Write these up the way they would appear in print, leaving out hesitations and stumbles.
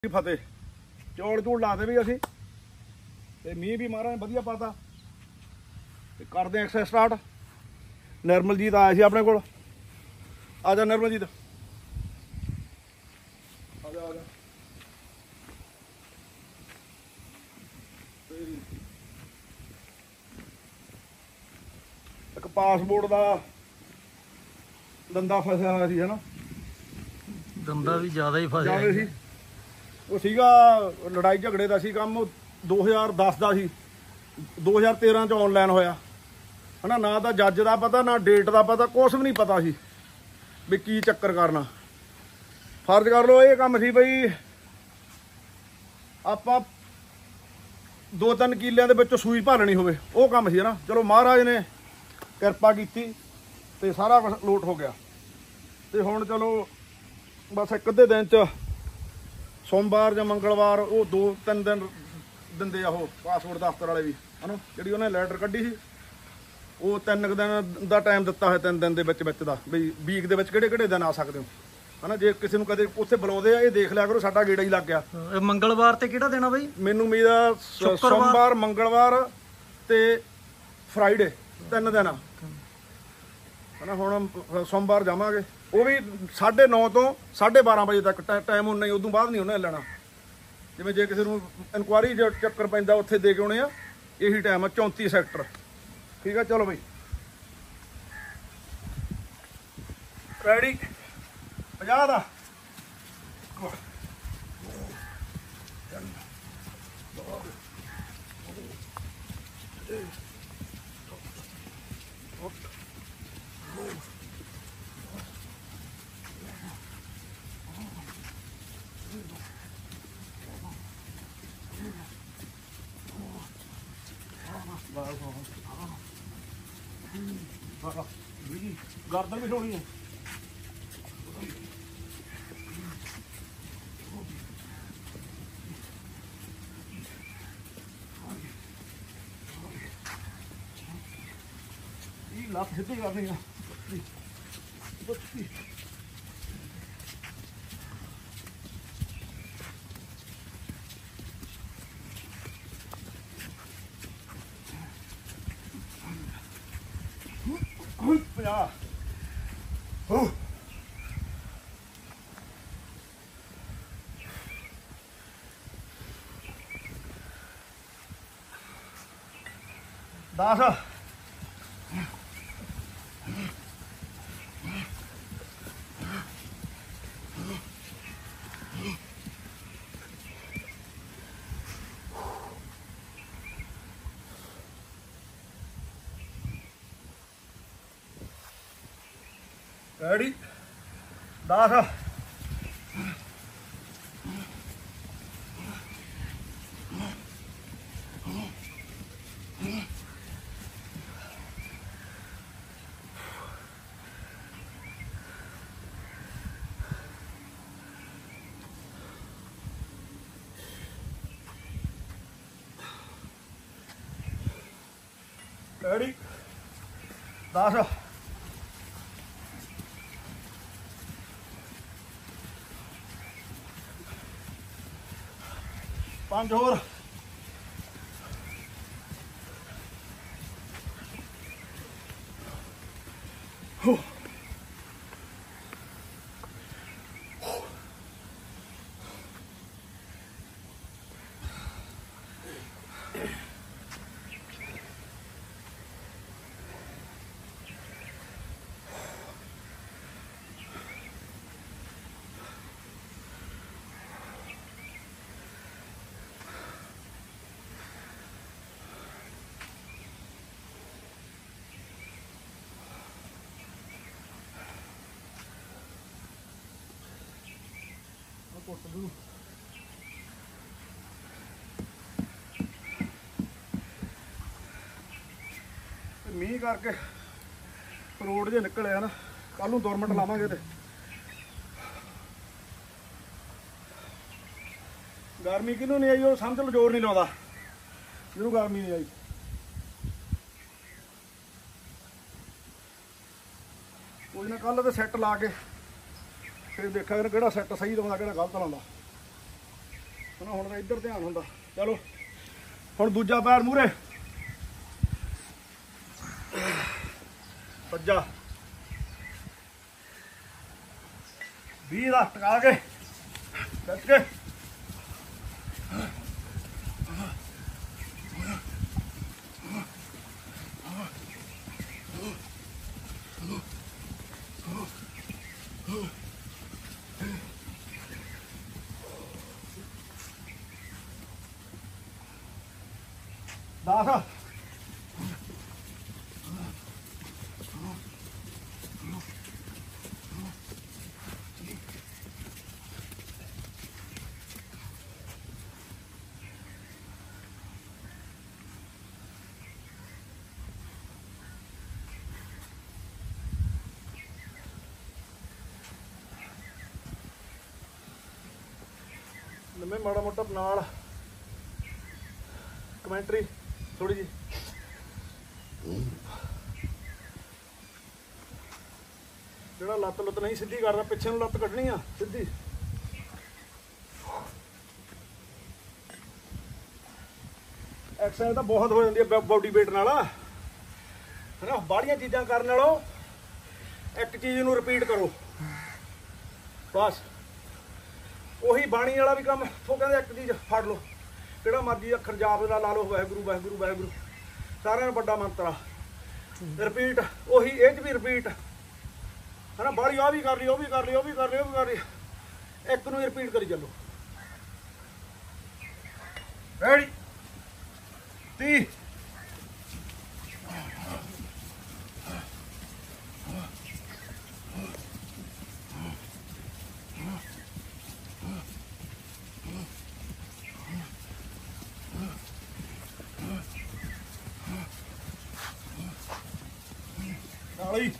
फतेह चौड़ चूड़ लाते भी असी ते मीह भी महाराज ने वधिया पाता ते करदे हैं एक्सरसाइज स्टार्ट। निर्मलजीत आया सी अपने कोल। आजा निर्मलजीत आजा आजा। एक पासपोर्ट का दंदा फसिया हुआ सी है ना, दंदा भी ज्यादा ही फसिया सी। ਉਹ ਸੀਗਾ ਲੜਾਈ ਝਗੜੇ ਦਾ ਸੀ ਕੰਮ। 2010 ਦਾ ਸੀ, 2013 ਚ ਆਨਲਾਈਨ ਹੋਇਆ ਹਨਾ। ਨਾ ਤਾਂ ਜੱਜ ਦਾ ਪਤਾ ਨਾ ਡੇਟ ਦਾ ਪਤਾ, ਕੁਛ ਵੀ ਨਹੀਂ ਪਤਾ ਸੀ ਵੀ ਕੀ ਚੱਕਰ ਕਰਨਾ। ਫਰਜ਼ ਕਰ ਲਓ ਇਹ ਕੰਮ ਸੀ ਬਈ ਆਪਾਂ 2-3 ਕਿੱਲਿਆਂ ਦੇ ਵਿੱਚ ਸੂਈ ਭਾਲਣੀ ਹੋਵੇ, ਉਹ ਕੰਮ ਸੀ ਨਾ। ਚਲੋ ਮਹਾਰਾਜ ਨੇ ਕਿਰਪਾ ਕੀਤੀ ਤੇ ਸਾਰਾ ਕੁਝ ਲੋਟ ਹੋ ਗਿਆ। ਤੇ ਹੁਣ ਚਲੋ ਬਸ ਇੱਕ ਅੱਧੇ ਦਿਨ ਚ सोमवार ਜਾਂ मंगलवार ਉਹ 2-3 दिन ਦਿੰਦੇ ਆ ਉਹ ਪਾਸਪੋਰਟ ਦਫ਼ਤਰ ਵਾਲੇ ਵੀ ਹਨਾ। ਜਿਹੜੀ ਉਹਨੇ ਲੈਟਰ ਕੱਢੀ ਸੀ ਉਹ 3 ਦਿਨ ਦਾ ਟਾਈਮ ਦਿੱਤਾ ਹੋਇਆ, 3 ਦਿਨ ਦੇ ਵਿੱਚ ਦਾ ਬਈ ਵੀਕ ਦੇ ਵਿੱਚ ਕਿਹੜੇ ਕਿਹੜੇ ਦਿਨ ਆ ਸਕਦੇ ਹੋ ਹਨਾ। ਜੇ ਕਿਸੇ ਨੂੰ ਕਦੇ ਉੱਥੇ ਬੁਲਾਉਂਦੇ ਆ ਇਹ ਦੇਖ ਲਿਆ ਕਰੋ ਸਾਡਾ ਗੇੜਾ ਹੀ ਲੱਗ ਗਿਆ। ਮੰਗਲਵਾਰ ਤੇ ਕਿਹੜਾ ਦਿਨ ਆ ਬਈ? ਮੈਨੂੰ ਉਮੀਦ ਆ ਸੋਮਵਾਰ ਮੰਗਲਵਾਰ ਤੇ ਫਰਾਈਡੇ 3 ਦਿਨ ਆ ਹਨਾ। ਹੁਣ ਸੋਮਵਾਰ ਜਾਵਾਂਗੇ, ਉਹ ਵੀ 9:30 ਤੋਂ 12:30 ਵਜੇ ਤੱਕ ਟਾਈਮ ਉਹਨਾਂ ਹੀ, ਉਦੋਂ ਬਾਅਦ ਨਹੀਂ ਉਹਨੇ ਲੈਣਾ। ਜਿਵੇਂ ਜੇ ਕਿਸੇ ਨੂੰ ਇਨਕੁਆਰੀ ਚੱਕਰ ਪੈਂਦਾ ਉੱਥੇ ਦੇ ਕੇ ਆਉਣੇ ਆ, ਇਹੀ ਟਾਈਮ ਆ 34 ਸੈਕਟਰ। ਠੀਕ ਆ ਚਲੋ ਬਈ ਰੈਡੀ 50 ਦਾ गर्दन भी छोड़ी है। लत सीधी करनी है। दास रेडी 10 रेडी 10 5 ਹੋਰ ਮੀਂਹ ਕਰਕੇ ਰੋਡ ਜੇ ਨਿਕਲਿਆ ਨਾ। ਕੱਲ ਨੂੰ 2 ਮਿੰਟ ਲਾਵਾਂਗੇ ਤੇ ਗਰਮੀ ਕਿਹਨੂੰ ਨਹੀਂ ਆਈ ਉਹ ਸਮਝ ਲਓ ਜ਼ੋਰ ਨਹੀਂ ਲਾਉਂਦਾ ਜਿਹਨੂੰ ਗਰਮੀ ਨਹੀਂ ਆਈ। ਕੋਈ ਨਾ ਕੱਲ ਤੇ ਸੈੱਟ ਲਾ ਕੇ ਫਿਰ ਦੇਖਾਂਗੇ ਕਿਹੜਾ ਸੈੱਟ ਸਹੀ ਲਾਉਂਦਾ ਕਿਹੜਾ ਗਲਤ ਲਾਉਂਦਾ। ਹਨਾ। ਹੁਣ ਤਾਂ ਇੱਧਰ ਧਿਆਨ ਹੁੰਦਾ। ਚਲੋ ਹੁਣ ਦੂਜਾ ਪੈਰ ਮੂਹਰੇ, ਸੱਜਾ 20 ਦਾ ਟਕਾ ਕੇ ਕੱਟ ਕੇ दास मैं माड़ा मोटा नाल कमेंट्री थोड़ी जी ਜਿਹੜਾ ਲੱਤ ਲੁੱਤ ਨਹੀਂ ਸਿੱਧੀ ਕਰਦਾ, ਪਿੱਛੇ ਨੂੰ ਲੱਤ ਕੱਢਣੀ ਆ ਸਿੱਧੀ। ਐਕਸਰਸਾਈਜ਼ ਤਾਂ ਬਹੁਤ ਹੋ ਜਾਂਦੀ ਹੈ ਬੋਡੀ ਵੇਟ ਨਾਲ, ਹਨਾ। ਬਾਹਲੀਆਂ ਚੀਜ਼ਾਂ ਕਰਨ ਨਾਲੋਂ ਇੱਕ ਚੀਜ਼ ਨੂੰ ਰਿਪੀਟ ਕਰੋ ਬਸ। ਉਹੀ ਬਾਣੀ ਵਾਲਾ ਵੀ ਕੰਮ, ਉਹ ਕਹਿੰਦੇ ਇੱਕ ਚੀਜ਼ ਫੜ ਲਓ, ਕਿਹੜਾ ਮਰਜ਼ੀ ਅੱਖਰ ਜਾਪ ਦਾ ਲਾ ਲਓ, ਵਾਹਿਗੁਰੂ ਵਾਹਿਗੁਰੂ ਵਾਹਿਗੁਰੂ, ਸਾਰਿਆਂ ਨੂੰ ਵੱਡਾ ਮੰਤਰ ਆ। ਰਿਪੀਟ ਉਹੀ, ਇਹ 'ਚ ਵੀ ਰਿਪੀਟ, ਹਨਾ। ਬਾਹਲੀ ਆਹ ਵੀ ਕਰ ਲਈ, ਉਹ ਵੀ ਕਰ ਲਈ, ਉਹ ਵੀ ਕਰ ਲਈ, ਉਹ ਵੀ ਕਰ ਲਈ, ਇੱਕ ਨੂੰ ਰਿਪੀਟ ਕਰੀ ਚੱਲੋ। ਰੈਡੀ 30 40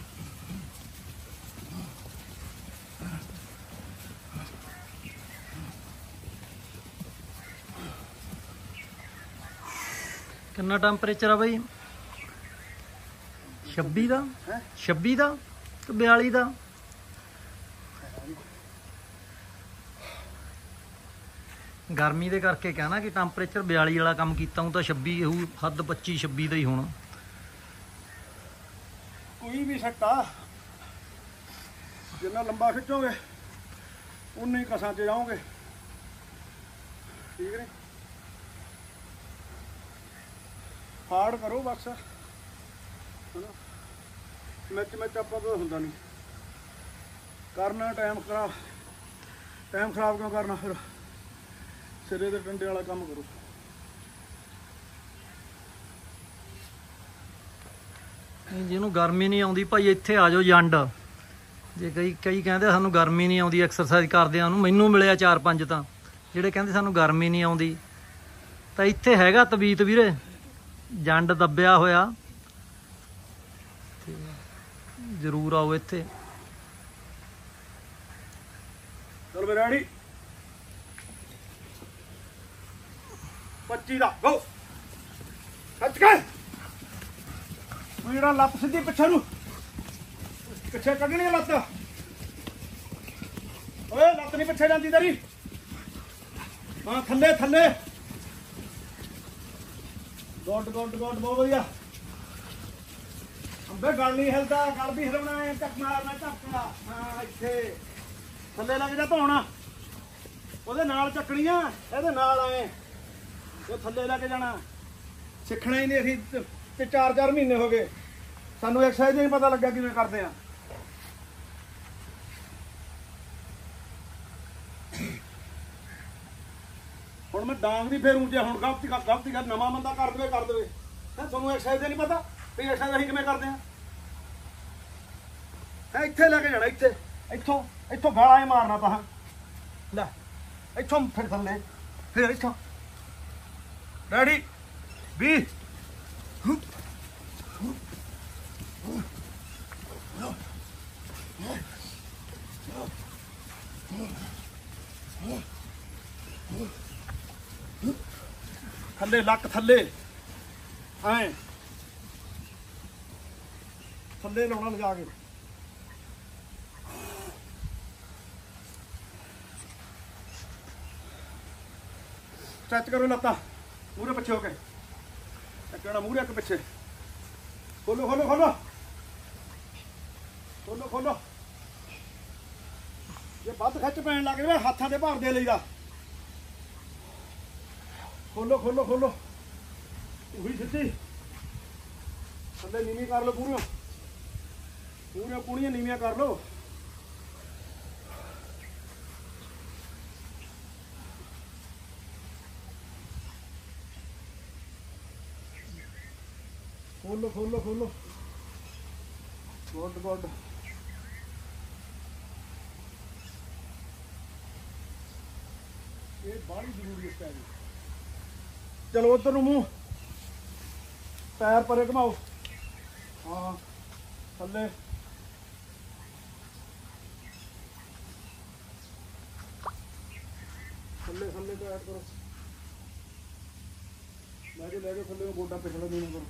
ਕਿੰਨਾ ਟੈਂਪਰੇਚਰ ਆ ਬਾਈ? 26 ਦਾ? 26 ਦਾ ਕਿ 42 ਦਾ? ਗਰਮੀ ਦੇ ਕਰਕੇ ਕਹਿਣਾ ਕਿ ਟੈਂਪਰੇਚਰ 42 ਵਾਲਾ ਕੰਮ ਕੀਤਾ ਹੂੰ ਤਾਂ 26 ਹੋਊ, ਹੱਦ 25 26 ਦਾ ਹੀ ਹੋਣਾ। ਕੋਈ ਵੀ ਸੱਟ ਆ, ਜਿੰਨਾ ਲੰਬਾ ਖਿੱਚੋਗੇ ਉਨੇ ਹੀ ਕਸਾਂ 'ਚ ਜਾਓਗੇ, ਠੀਕ ਨੇ। ਹਾਰਡ ਕਰੋ ਬਸ, ਹਨਾ। ਮੈਚ ਆਪਾਂ ਤੋਂ ਹੁੰਦਾ ਨਹੀਂ ਕਰਨਾ। ਟਾਈਮ ਖਰਾਬ ਕਿਉਂ ਕਰਨਾ? ਫਿਰ ਸਿਰੇ ਦੇ ਡੰਡੇ ਵਾਲਾ ਕੰਮ ਕਰੋ। ਜਿਹਨੂੰ ਗਰਮੀ ਨਹੀਂ ਆਉਂਦੀ ਭਾਈ ਇੱਥੇ ਆ ਜਾਓ ਜੰਡ। ਜੇ ਕਈ ਕਹਿੰਦੇ ਸਾਨੂੰ ਗਰਮੀ ਨਹੀਂ ਆਉਂਦੀ ਐਕਸਰਸਾਈਜ਼ ਕਰਦਿਆਂ ਨੂੰ, ਮੈਨੂੰ ਮਿਲਿਆ 4-5 ਤਾਂ ਜਿਹੜੇ ਕਹਿੰਦੇ ਸਾਨੂੰ ਗਰਮੀ ਨਹੀਂ ਆਉਂਦੀ, ਤਾਂ ਇੱਥੇ ਹੈਗਾ ਤਬੀਤ ਵੀਰੇ, ਜੰਡ ਦੱਬਿਆ ਹੋਇਆ, ਜ਼ਰੂਰ ਆਓ ਇੱਥੇ। ਚਲ ਮੇਰਾ ਰੈਡੀ 25 ਦਾ ਗੋ ਖੱਚ ਕੇ ਮੇਰਾ ਲੱਤ ਸਿੱਧੀ ਪਿੱਛੇ ਨੂੰ, ਪਿੱਛੇ ਕੱਢਣੀ ਲੱਤ। ਓਏ ਲੱਤ ਨਹੀਂ ਪਿੱਛੇ ਜਾਂਦੀ ਤੇਰੀ, ਹਾਂ ਥੱਲੇ ਥੱਲੇ। ਗੁੱਡ ਗੁੱਡ ਗੁੱਡ, ਬਹੁਤ ਵਧੀਆ। ਅੰਬੇ ਗਲ ਨਹੀਂ ਹਿਲਦਾ, ਗਲ ਵੀ ਹਿਲਾਉਣਾ ਹੈ, ਟੱਕ ਮਾਰਨਾ, ਟੱਕਣਾ। ਹਾਂ ਇੱਥੇ ਥੱਲੇ ਲੱਗ ਜਾ ਧੌਣਾ, ਉਹਦੇ ਨਾਲ ਚੱਕਣੀਆਂ, ਇਹਦੇ ਨਾਲ ਆਏ, ਉਹ ਥੱਲੇ ਲੈ ਕੇ ਜਾਣਾ। ਸਿੱਖਣਾ ਹੀ ਨਹੀਂ ਅਸੀਂ, ਤੇ 4-4 ਮਹੀਨੇ ਹੋ ਗਏ ਸਾਨੂੰ ਐਕਸਰਸਾਈਜ਼ ਨਹੀਂ ਪਤਾ ਲੱਗਿਆ ਕਿਵੇਂ ਕਰਦੇ ਆ। ਹੁਣ ਮੈਂ ਡਾਂਗ ਨਹੀਂ ਫੇਰੂ, ਜੇ ਹੁਣ ਗਲਤੀ ਕਰ ਨਵਾਂ ਬੰਦਾ ਕਰ ਦੇਵੇ ਤੁਹਾਨੂੰ ਐਕਸਰਸਾਈਜ਼ ਨਹੀਂ ਪਤਾ ਵੀ ਐਕਸਰਸਾਈਜ਼ ਅਸੀਂ ਕਿਵੇਂ ਕਰਦੇ ਆ। ਹੈ ਇੱਥੇ ਲੈ ਕੇ ਜਾਣਾ, ਇੱਥੋਂ ਗਾਲਾਂ ਹੀ ਮਾਰਨਾ ਤਾਂ ਲੈ, ਇੱਥੋਂ ਫਿਰ ਥੱਲੇ, ਫਿਰ ਇੱਥੋਂ। ਰੈਡੀ 20 ਥੱਲੇ, ਲੱਕ ਥੱਲੇ, ਐ ਥੱਲੇ ਲਾਉਣਾ ਲਿਜਾ ਕੇ। ਸਟ੍ਰੈਚ ਕਰੋ ਲੱਤਾਂ ਮੂਹਰੇ ਪਿੱਛੇ ਹੋ ਕੇ ਇੱਕ ਜਣਾ ਮੂਹਰੇ ਇੱਕ ਪਿੱਛੇ ਖੋਲੋ ਖੋਲੋ ਖੋਲੋ ਖੋਲੋ ਖੋਲੋ ਜੇ ਵੱਧ ਖਿੱਚ ਪੈਣ ਲੱਗ ਜਾਵੇ ਹੱਥਾਂ ਦੇ ਭਾਰ ਦੇ ਲਈਦਾ ਖੋਲੋ ਖੋਲੋ ਖੋਲੋ ਉਹੀ ਸਿੱਧੀ ਥੱਲੇ ਨੀਵੀਂ ਕਰ ਲਓ ਪੂਰੀਆਂ ਪੂਰੀਆਂ ਪੂਰੀਆਂ ਨੀਵੀਆਂ ਕਰ ਲਓ ਖੋਲੋ ਖੋਲੋ ਖੋਲੋ ਗੁੱਡ ਗੁੱਡ ਇਹ ਬਾਹਲੀ ਜ਼ਰੂਰੀ ਹੈ ਸਟੈਜ ਚਲੋ ਉਧਰ ਨੂੰ ਮੂੰਹ ਪੈਰ ਪਰੇ ਘਮਾਓ ਹਾਂ ਥੱਲੇ ਥੱਲੇ ਥੱਲੇ ਤੋਂ ਐਡ ਕਰੋ ਲੈ ਕੇ ਥੱਲੇ ਨੂੰ ਗੋਡਾ ਪਿਛਲਾ ਨਹੀਂ ਕਰੋ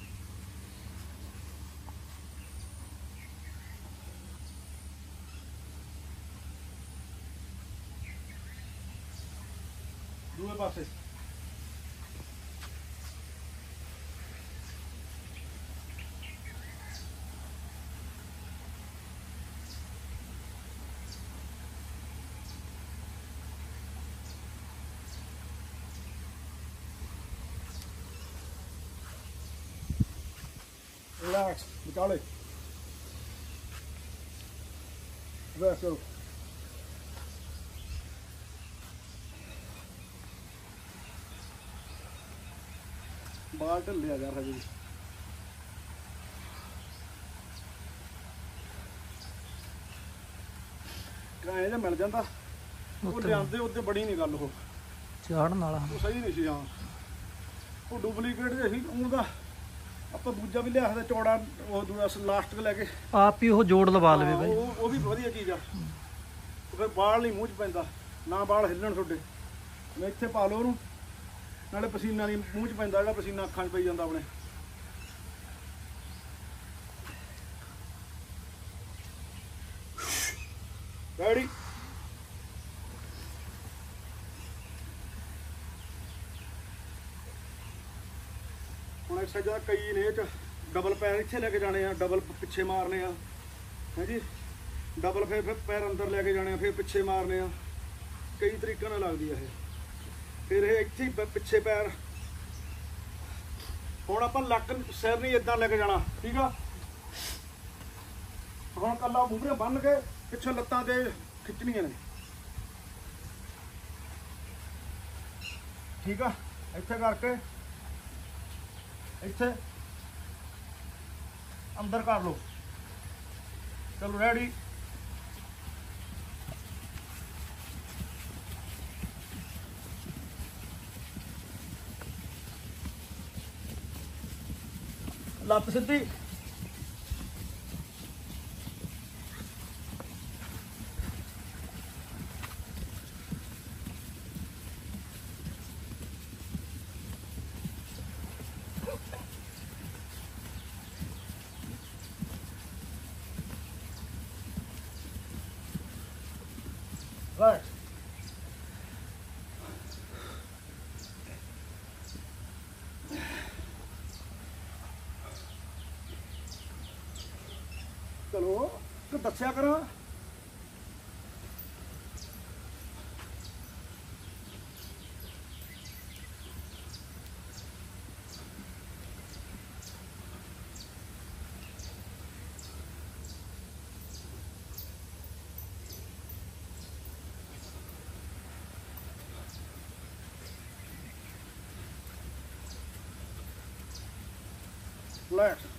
ਦੂਏ ਪਾਸੇ ਰਿਲੈਕਸ ਵਿਚਾਲੇ ਬਸ ਕਰੋ ਬਾਲ ਢੱਲਿਆ ਯਾਰ ਹਜੇ ਵੀ ਕਿਰਾਏ ਦਾ ਮਿਲ ਜਾਂਦਾ ਉਹ ਲਿਆਂਦੇ ਉੱਤੇ ਬੜੀ ਨਹੀਂ ਗੱਲ ਉਹ ਚਾੜਨ ਵਾਲਾ ਉਹ ਸਹੀ ਨਹੀਂ ਸੀ ਹਾਂ ਉਹ ਡੁਪਲੀਕੇਟ ਜੇ ਸੀ ਉਹਦਾ ਆਪਾਂ ਦੂਜਾ ਵੀ ਲਿਆ ਸਕਦਾ ਚੌੜਾ ਉਹ ਦੂਜਾ ਲਾਸਟਿਕ ਲੈ ਕੇ ਆਪ ਹੀ ਉਹ ਜੋੜ ਲਵਾ ਲਵੇ ਬਾਈ ਉਹ ਵੀ ਵਧੀਆ ਚੀਜ਼ ਆ ਫਿਰ ਬਾਲ ਨਹੀਂ ਮੂੰਹ 'ਚ ਪੈਂਦਾ ਨਾ ਬਾਲ ਹਿੱਲਣ ਤੁਹਾਡੇ ਮੈਂ ਇੱਥੇ ਪਾ ਲਓ ਉਹਨੂੰ ਨਾਲੇ ਪਸੀਨਾ ਨਹੀਂ ਮੂੰਹ 'ਚ ਪੈਂਦਾ ਜਿਹੜਾ ਪਸੀਨਾ ਅੱਖਾਂ 'ਚ ਪਈ ਜਾਂਦਾ ਆਪਣੇ ਰੈਡੀ ਹੁਣ ਐਕਸਰਸਾਈਜ਼ ਕਈ ਨੇ ਇਹ 'ਚ ਡਬਲ ਪੈਰ ਇੱਥੇ ਲੈ ਕੇ ਜਾਣੇ ਆ ਡਬਲ ਪਿੱਛੇ ਮਾਰਨੇ ਆ ਹੈ ਜੀ ਡਬਲ ਫਿਰ ਪੈਰ ਅੰਦਰ ਲੈ ਕੇ ਜਾਣੇ ਆ ਫਿਰ ਪਿੱਛੇ ਮਾਰਨੇ ਆ ਕਈ ਤਰੀਕਿਆਂ ਨਾਲ ਲੱਗਦੀ ਆ ਇਹ ਫਿਰ ਇਹ ਇੱਥੇ ਹੀ ਪਿੱਛੇ ਪੈਰ ਹੁਣ ਆਪਾਂ ਲੱਕ ਸਿਰ ਨਹੀਂ ਇਦਾਂ ਲੈ ਕੇ ਜਾਣਾ ਠੀਕ ਆ ਹੁਣ ਕੱਲਾ ਮੂਹਰੇ ਬੰਨ ਕੇ ਪਿੱਛੇ ਲੱਤਾਂ ਤੇ ਖਿੱਚਣੀਆਂ ਨੇ ਠੀਕ ਆ ਇੱਥੇ ਕਰਕੇ ਇੱਥੇ ਅੰਦਰ ਕਰ ਲਓ ਚਲੋ ਰੈਡੀ ਲੱਤ ਸਿੱਧੀ right ਚਲੋ ਕਿ ਦੱਸਿਆ ਕਰਾਂ relax